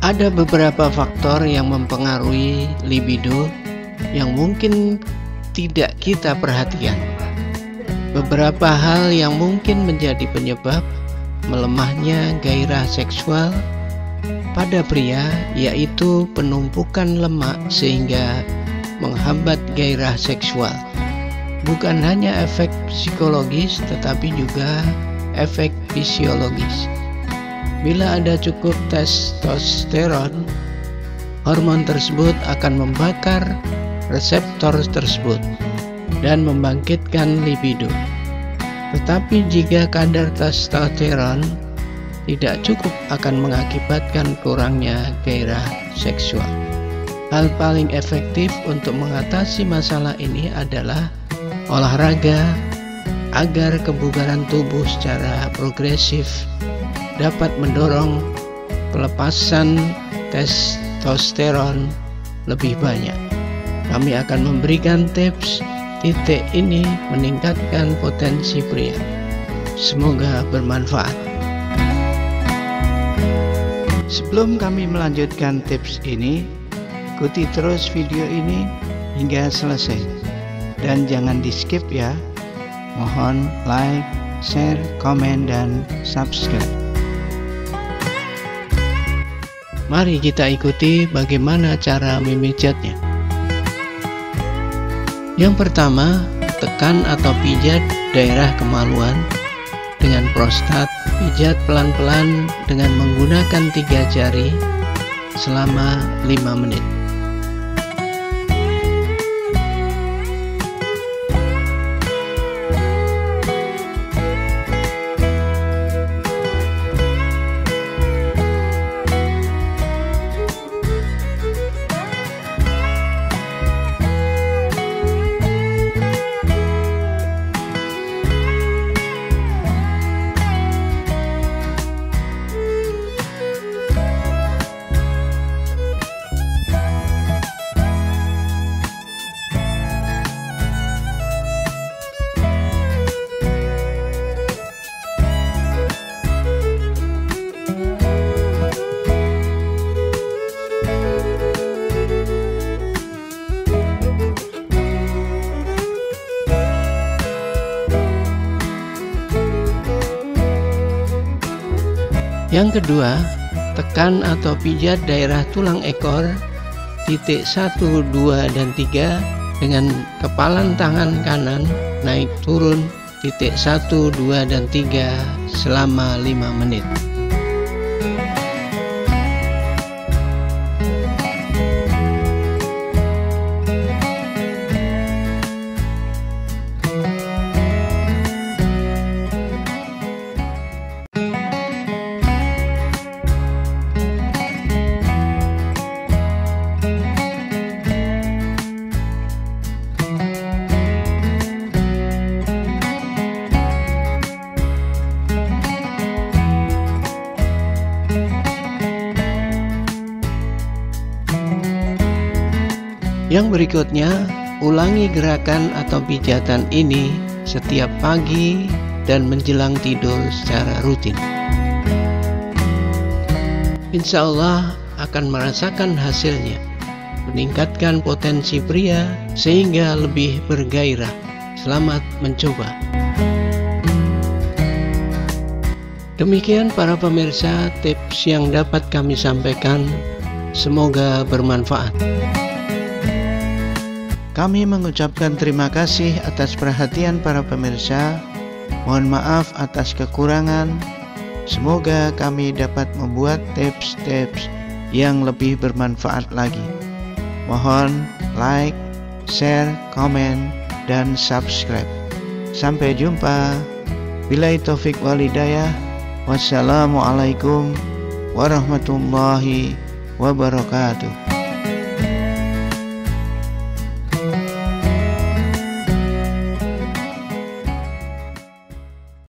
Ada beberapa faktor yang mempengaruhi libido yang mungkin tidak kita perhatikan. Beberapa hal yang mungkin menjadi penyebab melemahnya gairah seksual pada pria, yaitu penumpukan lemak sehingga menghambat gairah seksual. Bukan hanya efek psikologis tetapi juga efek fisiologis. Bila ada cukup testosteron, hormon tersebut akan membakar reseptor tersebut dan membangkitkan libido. Tetapi jika kadar testosteron tidak cukup akan mengakibatkan kurangnya gairah seksual. Hal paling efektif untuk mengatasi masalah ini adalah olahraga agar kebugaran tubuh secara progresif dapat mendorong pelepasan testosteron lebih banyak. Kami akan memberikan tips titik ini meningkatkan potensi pria. Semoga bermanfaat. Sebelum kami melanjutkan tips ini, ikuti terus video ini hingga selesai dan jangan di skip ya. Mohon like, share, komen, dan subscribe. Mari kita ikuti bagaimana cara memijatnya. Yang pertama, tekan atau pijat daerah kemaluan dengan prostat. Pijat pelan-pelan dengan menggunakan 3 jari selama 5 menit. Yang kedua, tekan atau pijat daerah tulang ekor titik 1, 2, dan 3 dengan kepalan tangan kanan naik turun titik 1, 2, dan 3 selama 5 menit. Yang berikutnya, ulangi gerakan atau pijatan ini setiap pagi dan menjelang tidur secara rutin. Insya Allah akan merasakan hasilnya, meningkatkan potensi pria sehingga lebih bergairah. Selamat mencoba. Demikian para pemirsa tips yang dapat kami sampaikan. Semoga bermanfaat. Kami mengucapkan terima kasih atas perhatian para pemirsa. Mohon maaf atas kekurangan. Semoga kami dapat membuat tips-tips yang lebih bermanfaat lagi. Mohon like, share, komen, dan subscribe. Sampai jumpa. Billahi taufik wal hidayah. Wassalamualaikum warahmatullahi wabarakatuh.